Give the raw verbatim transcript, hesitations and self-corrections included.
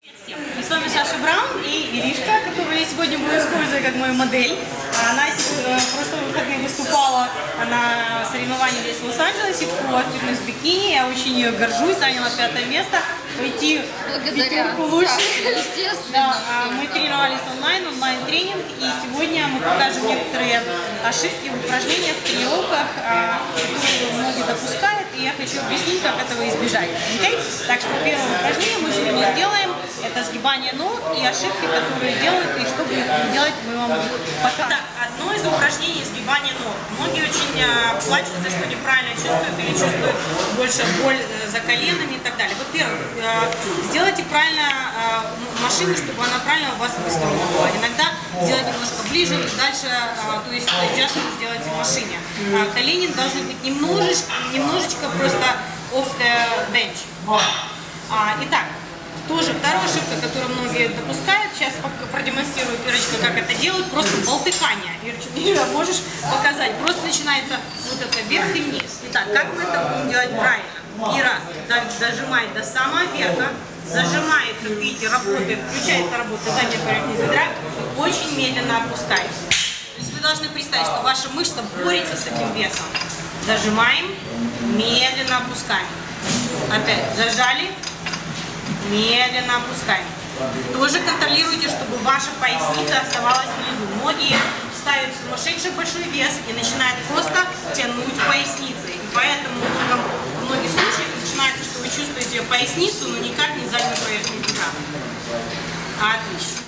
И с вами Саша Браун и Иришка, которую я сегодня буду использовать как мою модель. Она в прошлые выходные выступала на соревновании здесь в Лос-Анджелесе по фитнес-бикини. Я очень ее горжусь, заняла пятое место. Пойти в пятерку лучше. Да, мы тренировались онлайн, онлайн-тренинг. И сегодня мы покажем некоторые ошибки в упражнениях, в тренировках, которые многие допускают. И я хочу объяснить, как этого избежать. Okay? Так что первое упражнение мы сегодня сделаем. Это сгибание ног и ошибки, которые делают, и чтобы их не делать, мы вам покажем. Так, одно из упражнений сгибания ног. Многие очень а, плачутся, что неправильно чувствуют или чувствуют больше боль за коленами и так далее. Во-первых, а, сделайте правильно а, машину, чтобы она правильно у вас выстроена. Иногда сделать немножко ближе и дальше, а, то есть adjustment сделать в машине. А, колени должны быть немножечко, немножечко просто off the bench. А, итак. Тоже вторая ошибка, которую многие допускают. Сейчас продемонстрирую, Ирочка, как это делают. Просто болтыхание. Ирочка, можешь показать? Просто начинается вот это вверх и вниз. Итак, как мы это будем делать правильно? Ира дожимает до самого верха, зажимает, как видите, работает, включается работа задняя поверхность бедра, очень медленно опускается. То есть вы должны представить, что ваша мышца борется с этим весом. Зажимаем, медленно опускаем. Опять зажали. Медленно опускаем. Тоже контролируйте, чтобы ваша поясница оставалась внизу. Многие ставят сумасшедший большой вес и начинают просто тянуть поясницей. И поэтому в многих случаях начинается, что вы чувствуете поясницу, но никак не заднюю поверхность бедра. Отлично.